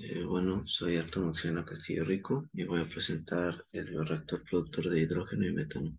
Bueno, soy Arturo Maximiliano Castillo Rico y voy a presentar el bioreactor productor de hidrógeno y metano.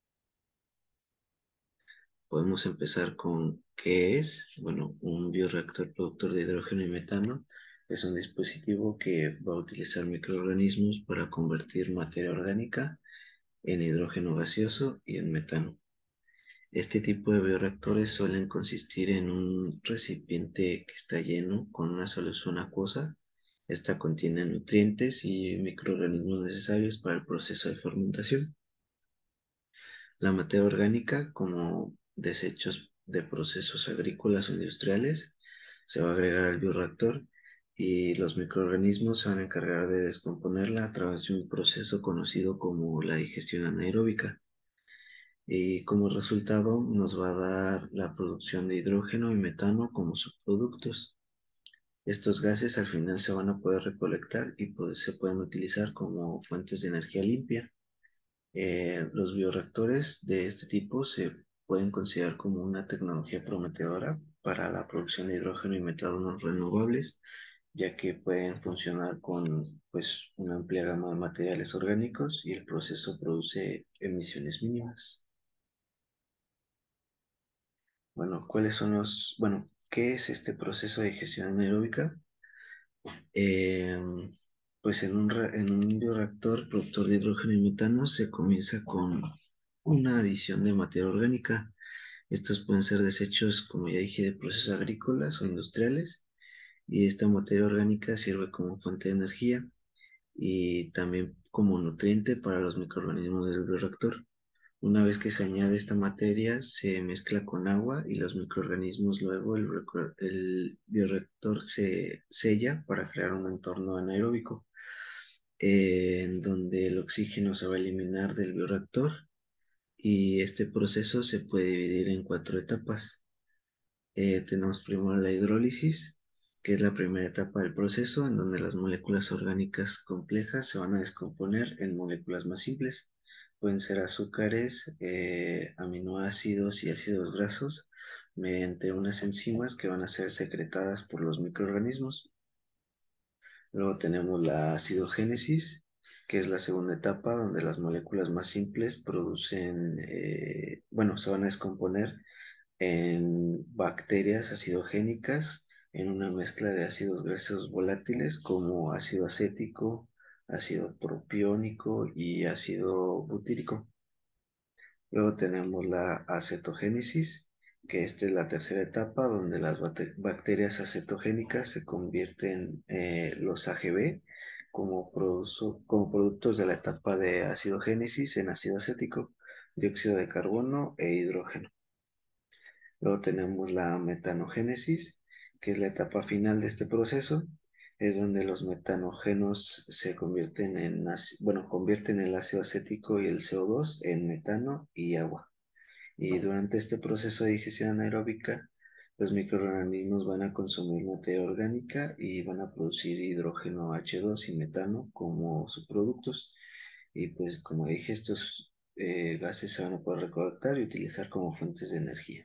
Podemos empezar con ¿qué es? Bueno, un bioreactor productor de hidrógeno y metano es un dispositivo que va a utilizar microorganismos para convertir materia orgánica en hidrógeno gaseoso y en metano. Este tipo de bioreactores suelen consistir en un recipiente que está lleno con una solución acuosa. Esta contiene nutrientes y microorganismos necesarios para el proceso de fermentación. La materia orgánica, como desechos de procesos agrícolas o industriales, se va a agregar al bioreactor y los microorganismos se van a encargar de descomponerla a través de un proceso conocido como la digestión anaeróbica. Y como resultado nos va a dar la producción de hidrógeno y metano como subproductos. Estos gases al final se van a poder recolectar y pues, se pueden utilizar como fuentes de energía limpia. Los bioreactores de este tipo se pueden considerar como una tecnología prometedora para la producción de hidrógeno y metano renovables, ya que pueden funcionar con pues, una amplia gama de materiales orgánicos y el proceso produce emisiones mínimas. Bueno, ¿qué es este proceso de digestión anaeróbica? Eh, pues en un bioreactor productor de hidrógeno y metano se comienza con una adición de materia orgánica. Estos pueden ser desechos, como ya dije, de procesos agrícolas o industriales, y esta materia orgánica sirve como fuente de energía y también como nutriente para los microorganismos del bioreactor. Una vez que se añade esta materia, se mezcla con agua y los microorganismos luego el bioreactor se sella para crear un entorno anaeróbico, en donde el oxígeno se va a eliminar del bioreactor y este proceso se puede dividir en cuatro etapas. Tenemos primero la hidrólisis, que es la primera etapa del proceso, en donde las moléculas orgánicas complejas se van a descomponer en moléculas más simples. Pueden ser azúcares, aminoácidos y ácidos grasos, mediante unas enzimas que van a ser secretadas por los microorganismos. Luego tenemos la acidogénesis, que es la segunda etapa donde las moléculas más simples se van a descomponer en bacterias acidogénicas en una mezcla de ácidos grasos volátiles como ácido acético, ácido propiónico y ácido butírico. Luego tenemos la acetogénesis, que esta es la tercera etapa donde las bacterias acetogénicas se convierten los AGB como productos de la etapa de acidogénesis en ácido acético, dióxido de carbono e hidrógeno. Luego tenemos la metanogénesis, que es la etapa final de este proceso. Es donde los metanógenos se convierten el ácido acético y el CO2 en metano y agua. Y durante este proceso de digestión anaeróbica, los microorganismos van a consumir materia orgánica y van a producir hidrógeno H2 y metano como subproductos. Y pues como dije, estos gases se van a poder recolectar y utilizar como fuentes de energía.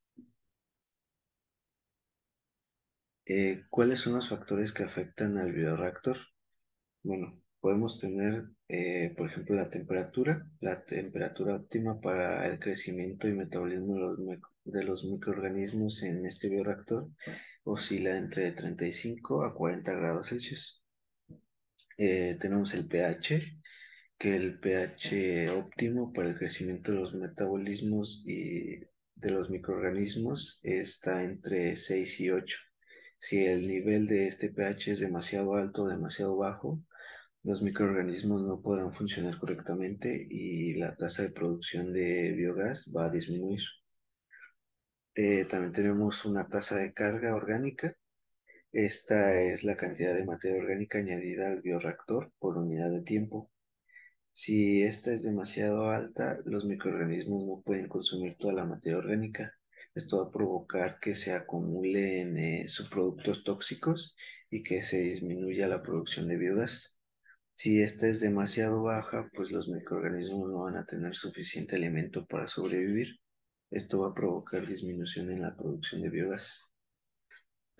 ¿Cuáles son los factores que afectan al bioreactor? Bueno, podemos tener, por ejemplo, la temperatura óptima para el crecimiento y metabolismo de los microorganismos en este bioreactor oscila entre 35 a 40 grados Celsius. Tenemos el pH, que el pH óptimo para el crecimiento de los metabolismos y de los microorganismos está entre 6 y 8. Si el nivel de este pH es demasiado alto o demasiado bajo, los microorganismos no podrán funcionar correctamente y la tasa de producción de biogás va a disminuir. También tenemos una tasa de carga orgánica. Esta es la cantidad de materia orgánica añadida al bioreactor por unidad de tiempo. Si esta es demasiado alta, los microorganismos no pueden consumir toda la materia orgánica. Esto va a provocar que se acumulen subproductos tóxicos y que se disminuya la producción de biogás. Si esta es demasiado baja, pues los microorganismos no van a tener suficiente alimento para sobrevivir. Esto va a provocar disminución en la producción de biogás.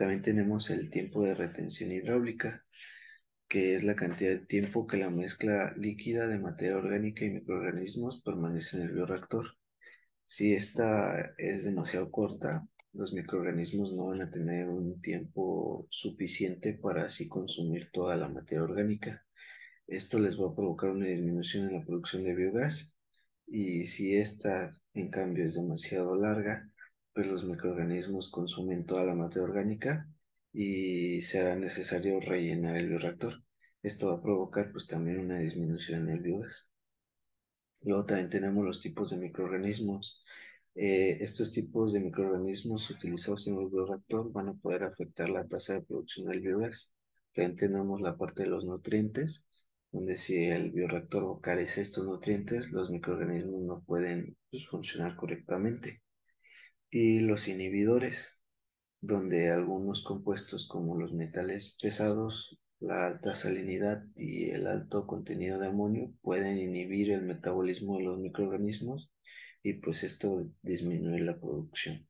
También tenemos el tiempo de retención hidráulica, que es la cantidad de tiempo que la mezcla líquida de materia orgánica y microorganismos permanece en el bioreactor. Si esta es demasiado corta, los microorganismos no van a tener un tiempo suficiente para así consumir toda la materia orgánica. Esto les va a provocar una disminución en la producción de biogás, y si esta, en cambio, es demasiado larga, pues los microorganismos consumen toda la materia orgánica y será necesario rellenar el bioreactor. Esto va a provocar pues también una disminución en el biogás. Luego también tenemos los tipos de microorganismos. Estos tipos de microorganismos utilizados en el bioreactor van a poder afectar la tasa de producción del biogás. También tenemos la parte de los nutrientes, donde si el bioreactor carece de estos nutrientes, los microorganismos no pueden pues, funcionar correctamente. Y los inhibidores, donde algunos compuestos como los metales pesados, la alta salinidad y el alto contenido de amonio pueden inhibir el metabolismo de los microorganismos, y pues esto disminuye la producción.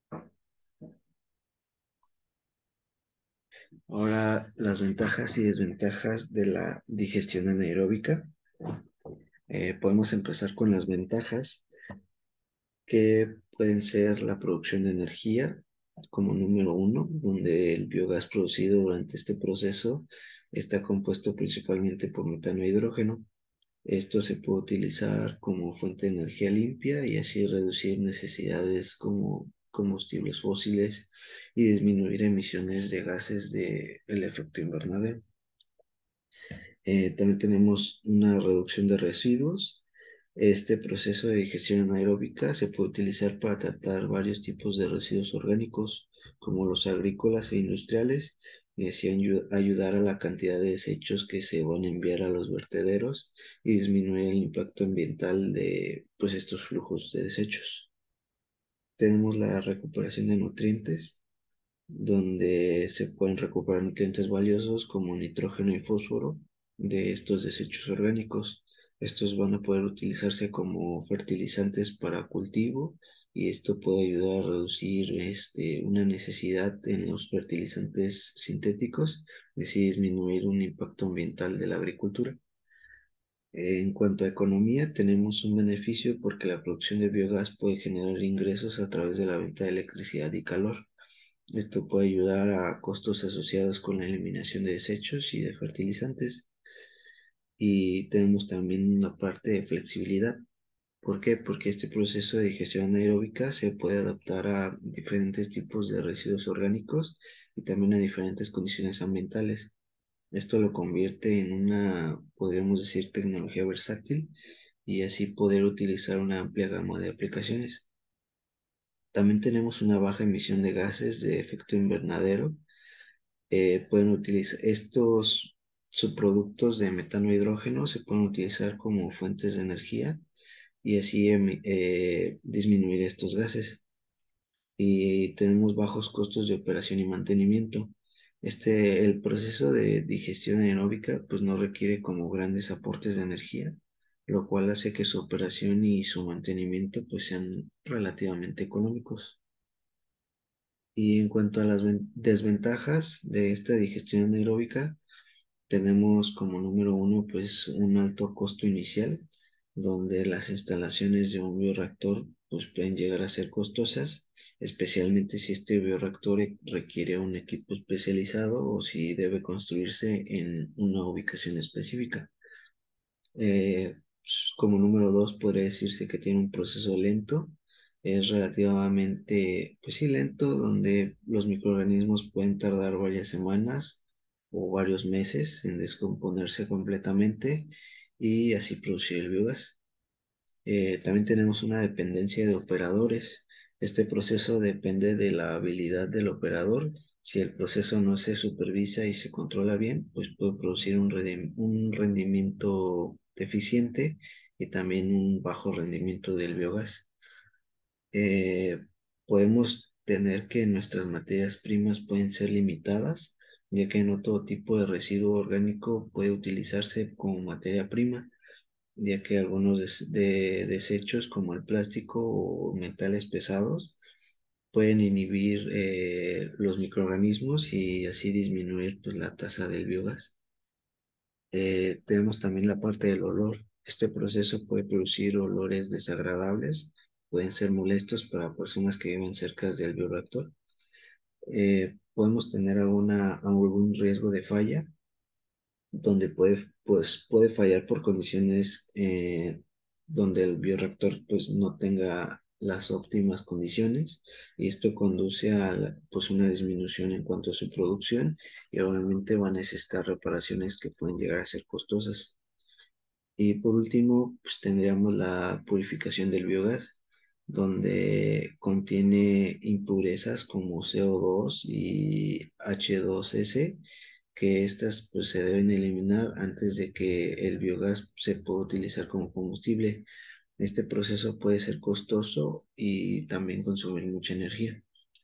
Ahora, las ventajas y desventajas de la digestión anaeróbica. Podemos empezar con las ventajas, que pueden ser la producción de energía como número uno, donde el biogás producido durante este proceso está compuesto principalmente por metano e hidrógeno. Esto se puede utilizar como fuente de energía limpia y así reducir necesidades como combustibles fósiles y disminuir emisiones de gases de el efecto invernadero. También tenemos una reducción de residuos. Este proceso de digestión anaeróbica se puede utilizar para tratar varios tipos de residuos orgánicos, como los agrícolas e industriales, y así ayudar a la cantidad de desechos que se van a enviar a los vertederos y disminuir el impacto ambiental de pues, estos flujos de desechos. Tenemos la recuperación de nutrientes, donde se pueden recuperar nutrientes valiosos como nitrógeno y fósforo de estos desechos orgánicos. Estos van a poder utilizarse como fertilizantes para cultivo, y esto puede ayudar a reducir una necesidad en los fertilizantes sintéticos y así disminuir un impacto ambiental de la agricultura. En cuanto a economía, tenemos un beneficio porque la producción de biogás puede generar ingresos a través de la venta de electricidad y calor. Esto puede ayudar a costos asociados con la eliminación de desechos y de fertilizantes. Y tenemos también una parte de flexibilidad. ¿Por qué? Porque este proceso de digestión anaeróbica se puede adaptar a diferentes tipos de residuos orgánicos y también a diferentes condiciones ambientales. Esto lo convierte en una, podríamos decir, tecnología versátil, y así poder utilizar una amplia gama de aplicaciones. También tenemos una baja emisión de gases de efecto invernadero. Pueden utilizar estos subproductos de metano e hidrógeno, se pueden utilizar como fuentes de energía y así disminuir estos gases. Y tenemos bajos costos de operación y mantenimiento. El proceso de digestión anaeróbica pues no requiere como grandes aportes de energía, lo cual hace que su operación y su mantenimiento pues sean relativamente económicos. Y en cuanto a las desventajas de esta digestión anaeróbica, tenemos como número uno pues un alto costo inicial, donde las instalaciones de un bioreactor pues pueden llegar a ser costosas, especialmente si este bioreactor requiere un equipo especializado o si debe construirse en una ubicación específica. Como número dos, podría decirse que tiene un proceso lento. Es relativamente, pues sí, lento, donde los microorganismos pueden tardar varias semanas o varios meses en descomponerse completamente y así producir el biogás. También tenemos una dependencia de operadores. Este proceso depende de la habilidad del operador. Si el proceso no se supervisa y se controla bien, pues puede producir un rendimiento deficiente y también un bajo rendimiento del biogás. Eh, Podemos tener que nuestras materias primas pueden ser limitadas, ya que no todo tipo de residuo orgánico puede utilizarse como materia prima, ya que algunos desechos como el plástico o metales pesados pueden inhibir los microorganismos y así disminuir pues, la tasa del biogás. Tenemos también la parte del olor. Este proceso puede producir olores desagradables, pueden ser molestos para personas que viven cerca del bioreactor. Podemos tener algún riesgo de falla, donde puede fallar por condiciones donde el bioreactor pues, no tenga las óptimas condiciones y esto conduce a pues, una disminución en cuanto a su producción y obviamente va a necesitar reparaciones que pueden llegar a ser costosas. Y por último, pues tendríamos la purificación del biogás, donde contiene impurezas como CO2 y H2S, que estas pues, se deben eliminar antes de que el biogás se pueda utilizar como combustible. Este proceso puede ser costoso y también consumir mucha energía.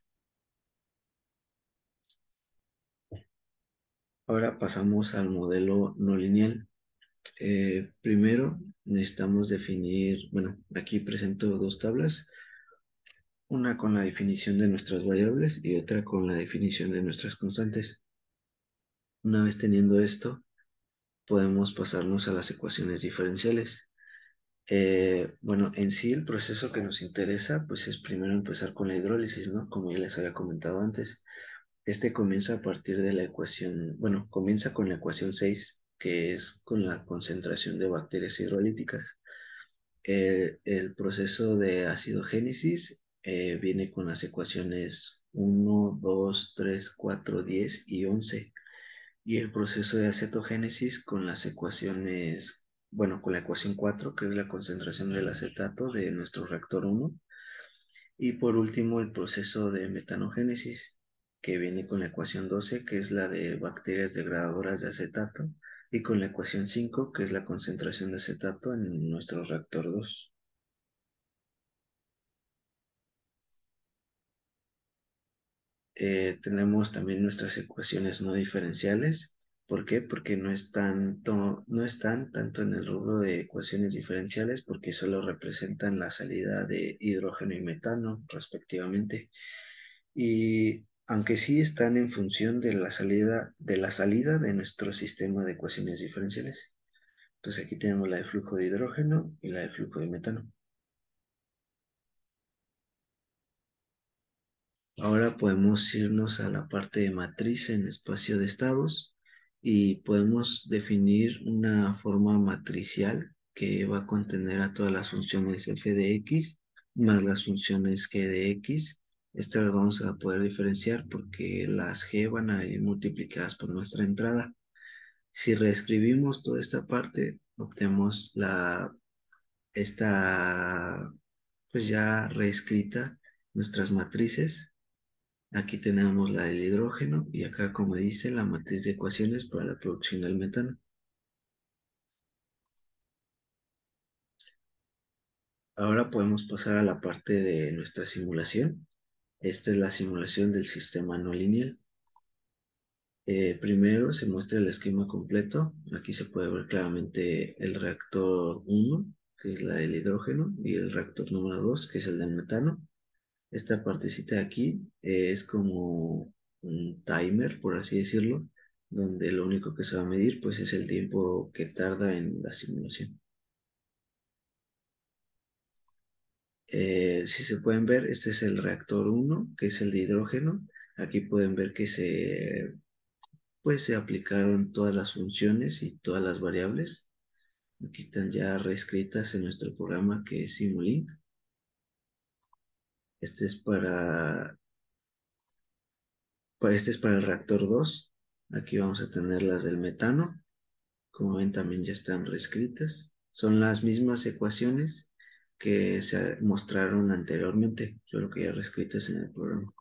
Ahora pasamos al modelo no lineal. Primero necesitamos definir, bueno, aquí presento dos tablas, una con la definición de nuestras variables y otra con la definición de nuestras constantes. Una vez teniendo esto, podemos pasarnos a las ecuaciones diferenciales. Bueno, en sí el proceso que nos interesa, pues es primero empezar con la hidrólisis, ¿no? Como ya les había comentado antes. Este comienza a partir de la ecuación, bueno, comienza con la ecuación 6, que es con la concentración de bacterias hidrolíticas. El proceso de acidogénesis viene con las ecuaciones 1, 2, 3, 4, 10 y 11. Y el proceso de acetogénesis con las ecuaciones, bueno, con la ecuación 4, que es la concentración del acetato de nuestro reactor 1. Y por último, el proceso de metanogénesis, que viene con la ecuación 12, que es la de bacterias degradadoras de acetato, y con la ecuación 5, que es la concentración de acetato en nuestro reactor 2. Tenemos también nuestras ecuaciones no diferenciales. ¿Por qué? Porque no están tanto en el rubro de ecuaciones diferenciales porque solo representan la salida de hidrógeno y metano respectivamente. Y aunque sí están en función de la salida de nuestro sistema de ecuaciones diferenciales. Entonces aquí tenemos la de flujo de hidrógeno y la de flujo de metano. Ahora podemos irnos a la parte de matriz en espacio de estados y podemos definir una forma matricial que va a contener a todas las funciones f de x más las funciones g de x. Estas las vamos a poder diferenciar porque las g van a ir multiplicadas por nuestra entrada. Si reescribimos toda esta parte, obtenemos esta, pues ya reescrita nuestras matrices. Aquí tenemos la del hidrógeno y acá, como dice, la matriz de ecuaciones para la producción del metano. Ahora podemos pasar a la parte de nuestra simulación. Esta es la simulación del sistema no lineal. Primero se muestra el esquema completo. Aquí se puede ver claramente el reactor 1, que es la del hidrógeno, y el reactor número 2, que es el del metano. Esta partecita de aquí es como un timer, por así decirlo, donde lo único que se va a medir pues es el tiempo que tarda en la simulación. Si se pueden ver, este es el reactor 1, que es el de hidrógeno. Aquí pueden ver que pues se aplicaron todas las funciones y todas las variables. Aquí están ya reescritas en nuestro programa que es Simulink. Este es este es para el reactor 2. Aquí vamos a tener las del metano. Como ven, también ya están reescritas. Son las mismas ecuaciones que se mostraron anteriormente, solo que ya reescritas en el programa.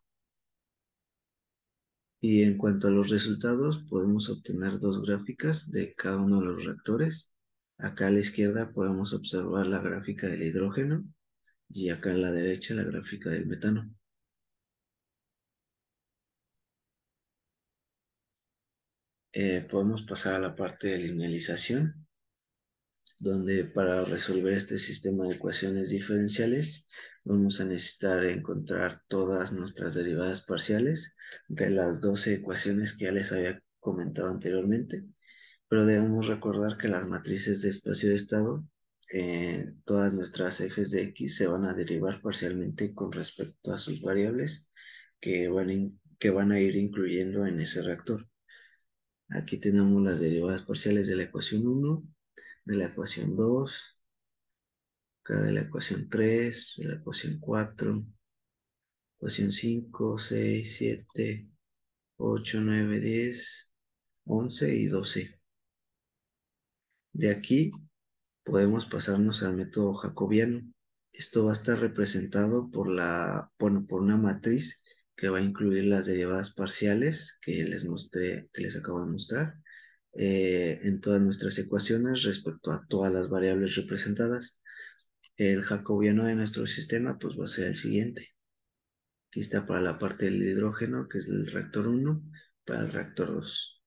Y en cuanto a los resultados, podemos obtener dos gráficas de cada uno de los reactores. Acá a la izquierda podemos observar la gráfica del hidrógeno y acá a la derecha la gráfica del metano. Podemos pasar a la parte de linealización. donde para resolver este sistema de ecuaciones diferenciales vamos a necesitar encontrar todas nuestras derivadas parciales de las 12 ecuaciones que ya les había comentado anteriormente, pero debemos recordar que las matrices de espacio de estado, todas nuestras f's de x se van a derivar parcialmente con respecto a sus variables que van a ir incluyendo en ese reactor. Aquí tenemos las derivadas parciales de la ecuación 1, de la ecuación 2, acá de la ecuación 3, de la ecuación 4, ecuación 5, 6, 7, 8, 9, 10, 11 y 12. De aquí podemos pasarnos al método jacobiano. Esto va a estar representado por una matriz que va a incluir las derivadas parciales que les acabo de mostrar, en todas nuestras ecuaciones respecto a todas las variables representadas. El jacobiano de nuestro sistema pues va a ser el siguiente. Aquí está para la parte del hidrógeno, que es el reactor 1, para el reactor 2.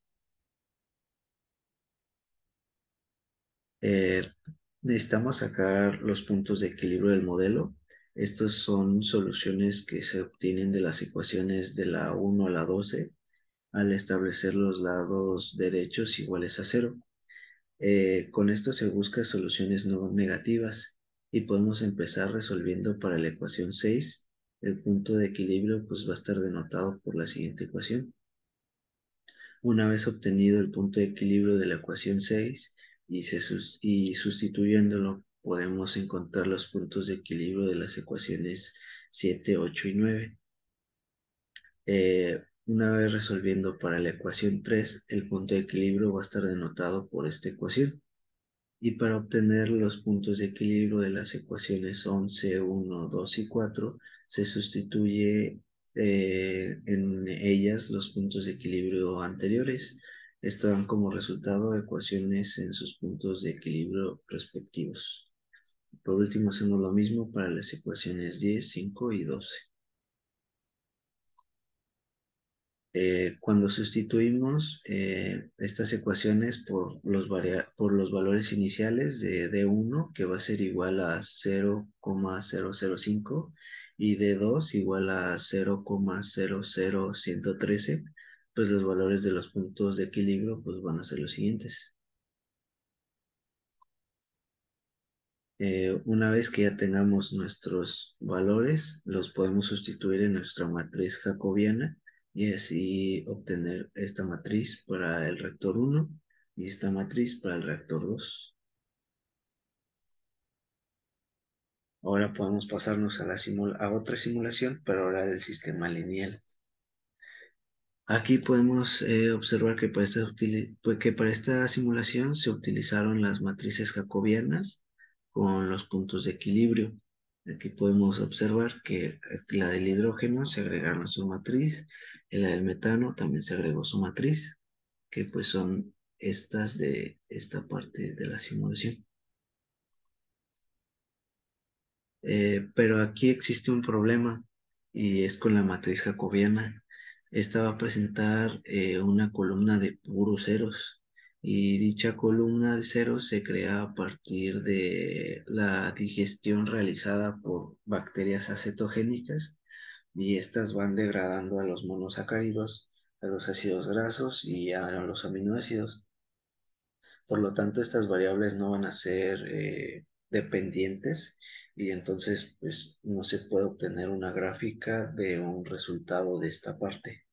Eh, Necesitamos sacar los puntos de equilibrio del modelo. Estos son soluciones que se obtienen de las ecuaciones de la 1 a la 12 al establecer los lados derechos iguales a 0. Con esto se busca soluciones no negativas y podemos empezar resolviendo para la ecuación 6. El punto de equilibrio pues va a estar denotado por la siguiente ecuación. Una vez obtenido el punto de equilibrio de la ecuación 6 y sustituyéndolo, podemos encontrar los puntos de equilibrio de las ecuaciones 7, 8 y 9. Una vez resolviendo para la ecuación 3, el punto de equilibrio va a estar denotado por esta ecuación. Y para obtener los puntos de equilibrio de las ecuaciones 11, 1, 2 y 4, se sustituye en ellas los puntos de equilibrio anteriores. Esto dan como resultado ecuaciones en sus puntos de equilibrio respectivos. Por último, hacemos lo mismo para las ecuaciones 10, 5 y 12. Cuando sustituimos estas ecuaciones por los valores iniciales de D1, que va a ser igual a 0,005, y D2 igual a 0,00113, pues los valores de los puntos de equilibrio pues van a ser los siguientes. Una vez que ya tengamos nuestros valores, los podemos sustituir en nuestra matriz jacobiana y así obtener esta matriz para el reactor 1 y esta matriz para el reactor 2. Ahora podemos pasarnos a otra simulación, pero ahora del sistema lineal. Aquí podemos observar que para esta simulación se utilizaron las matrices jacobianas con los puntos de equilibrio. Aquí podemos observar que la del hidrógeno se agregaron su matriz, y la del metano también se agregó su matriz, que pues son estas de esta parte de la simulación. Pero aquí existe un problema y es con la matriz jacobiana. Esta va a presentar una columna de puros ceros y dicha columna de ceros se crea a partir de la digestión realizada por bacterias acetogénicas y estas van degradando a los monosacáridos, a los ácidos grasos y a los aminoácidos. Por lo tanto, estas variables no van a ser dependientes y entonces pues no se puede obtener una gráfica de un resultado de esta parte.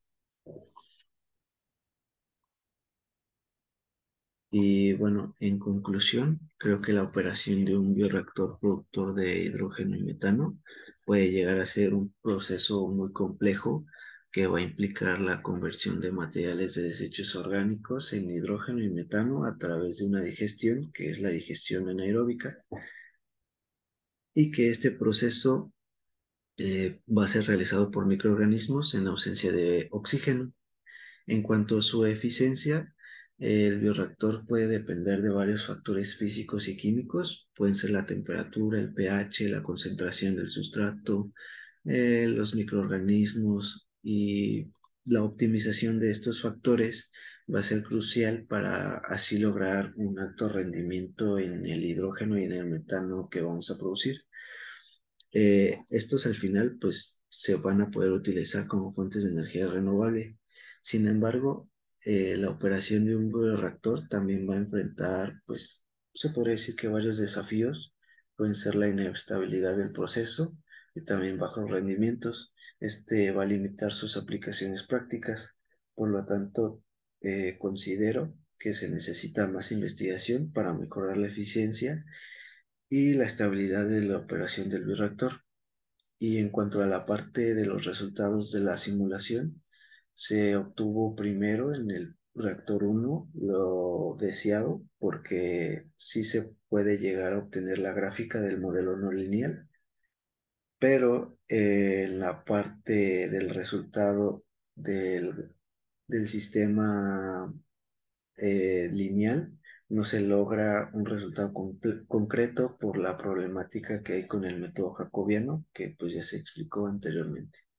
Y bueno, en conclusión, creo que la operación de un bioreactor productor de hidrógeno y metano puede llegar a ser un proceso muy complejo que va a implicar la conversión de materiales de desechos orgánicos en hidrógeno y metano a través de una digestión, que es la digestión anaeróbica, y que este proceso va a ser realizado por microorganismos en ausencia de oxígeno. En cuanto a su eficiencia, el bioreactor puede depender de varios factores físicos y químicos. Pueden ser la temperatura, el pH, la concentración del sustrato, los microorganismos y la optimización de estos factores va a ser crucial para así lograr un alto rendimiento en el hidrógeno y en el metano que vamos a producir. Estos al final pues se van a poder utilizar como fuentes de energía renovable. Sin embargo, la operación de un bioreactor también va a enfrentar pues se podría decir que varios desafíos. Pueden ser la inestabilidad del proceso y también bajos rendimientos. Este va a limitar sus aplicaciones prácticas. Por lo tanto, considero que se necesita más investigación para mejorar la eficiencia y la estabilidad de la operación del bioreactor. Y en cuanto a la parte de los resultados de la simulación, se obtuvo primero en el reactor uno lo deseado porque sí se puede llegar a obtener la gráfica del modelo no lineal, pero en la parte del resultado del, del sistema lineal, no se logra un resultado concreto por la problemática que hay con el método jacobiano, que pues ya se explicó anteriormente.